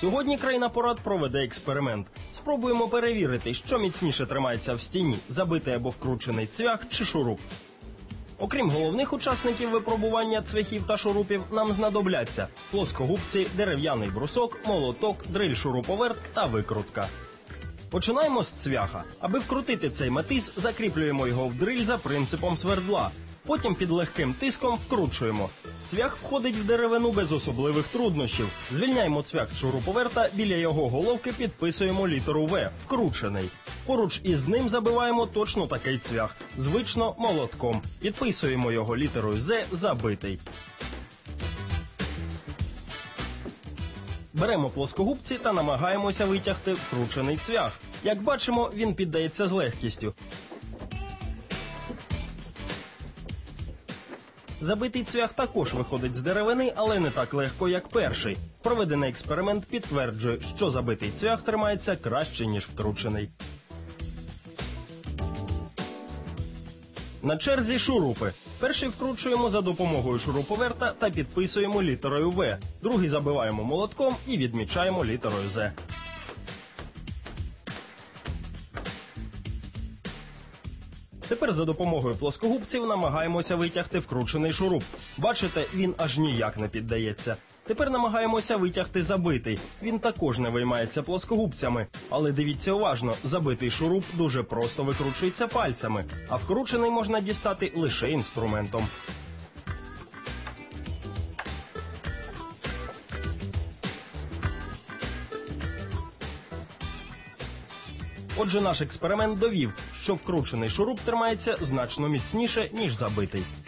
Сьогодні країна порад проведе експеримент. Спробуємо перевірити, що міцніше тримається в стіні – забитий або вкручений цвях чи шуруп. Окрім головних учасників випробування цвяхів та шурупів, нам знадобляться плоскогубці, дерев'яний брусок, молоток, дриль-шуруповерт та викрутка. Починаємо з цвяха. Аби вкрутити цей метис, закріплюємо його в дриль за принципом свердла. Потім під легким тиском вкручуємо. Цвях входить в деревину без особливих труднощів. Звільняємо цвях з шуруповерта, біля його головки підписуємо літеру «В» – вкручений. Поруч із ним забиваємо точно такий цвях, звично молотком. Підписуємо його літерою «З» – забитий. Беремо плоскогубці та намагаємося витягти вкручений цвях. Як бачимо, він піддається з легкістю. Забитий цвях також виходить з деревини, але не так легко, як перший. Проведений експеримент підтверджує, що забитий цвях тримається краще, ніж вкручений. На черзі шурупи. Перший вкручуємо за допомогою шуруповерта та підписуємо літерою «В». Другий забиваємо молотком і відмічаємо літерою «З». Тепер за допомогою плоскогубців намагаємося витягти вкручений шуруп. Бачите, він аж ніяк не піддається. Тепер намагаємося витягти забитий. Він також не виймається плоскогубцями. Але дивіться уважно, забитий шуруп дуже просто викручується пальцями, а вкручений можна дістати лише інструментом. Отже, наш експеримент довів, що вкручений шуруп тримається значно міцніше, ніж забитий.